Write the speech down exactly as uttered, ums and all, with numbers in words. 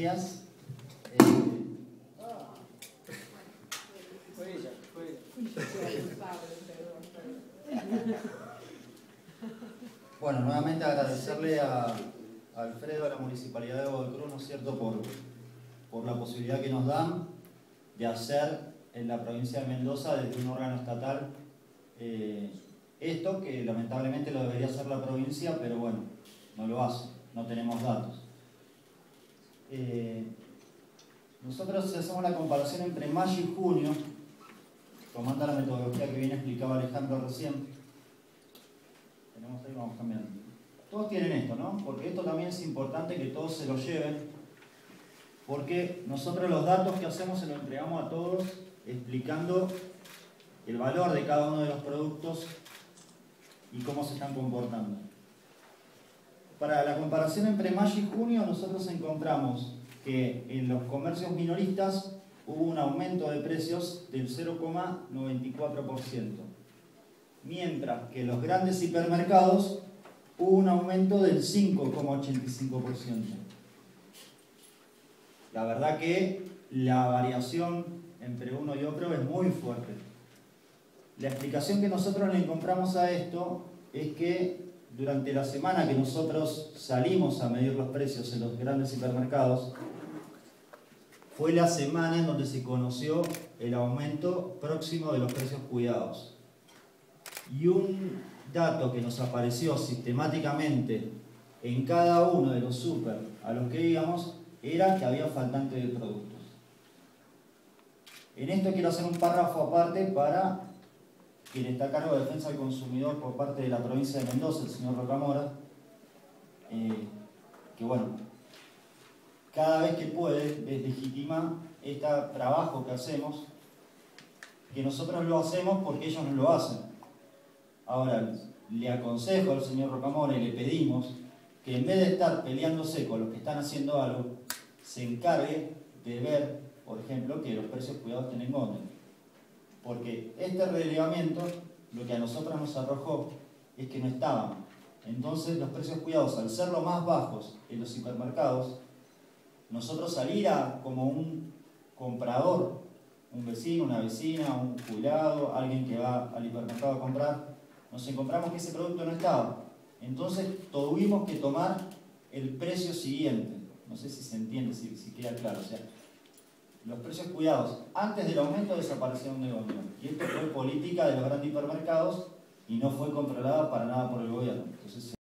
días. Eh, Fue ella, fue bueno, nuevamente agradecerle a, a Alfredo, a la Municipalidad de Godoy Cruz, ¿no es cierto?, por, por la posibilidad que nos dan de hacer en la provincia de Mendoza, desde un órgano estatal, eh, esto que lamentablemente lo debería hacer la provincia, pero bueno, no lo hace, no tenemos datos. Eh, nosotros si hacemos la comparación entre mayo y junio, tomando la metodología que bien explicaba Alejandro recién, tenemos ahí, vamos cambiando. Todos tienen esto, ¿no? Porque esto también es importante que todos se lo lleven, porque nosotros los datos que hacemos se los entregamos a todos explicando el valor de cada uno de los productos y cómo se están comportando. Para la comparación entre mayo y junio, nosotros encontramos que en los comercios minoristas hubo un aumento de precios del cero coma noventa y cuatro por ciento, mientras que en los grandes hipermercados hubo un aumento del cinco coma ochenta y cinco por ciento. La verdad que la variación entre uno y otro es muy fuerte. La explicación que nosotros le encontramos a esto es que durante la semana que nosotros salimos a medir los precios en los grandes hipermercados, fue la semana en donde se conoció el aumento próximo de los precios cuidados. Y un dato que nos apareció sistemáticamente en cada uno de los súper a los que íbamos era que había faltante de productos. En esto quiero hacer un párrafo aparte para quien está a cargo de defensa del consumidor por parte de la provincia de Mendoza, el señor Rocamora, eh, que bueno, cada vez que puede deslegitima este trabajo que hacemos, que nosotros lo hacemos porque ellos no lo hacen. Ahora, le aconsejo al señor Rocamora y le pedimos que en vez de estar peleándose con los que están haciendo algo, se encargue de ver, por ejemplo, que los precios cuidados estén en orden. Porque este relevamiento, lo que a nosotros nos arrojó, es que no estaban. Entonces los precios cuidados, al ser los más bajos en los hipermercados, nosotros salir a, como un comprador, un vecino, una vecina, un jubilado, alguien que va al hipermercado a comprar, nos encontramos que ese producto no estaba. Entonces tuvimos que tomar el precio siguiente. No sé si se entiende, si, si queda claro. O sea, los precios cuidados antes del aumento desaparecieron del gobierno. Y esto fue política de los grandes hipermercados y no fue controlada para nada por el gobierno. Entonces,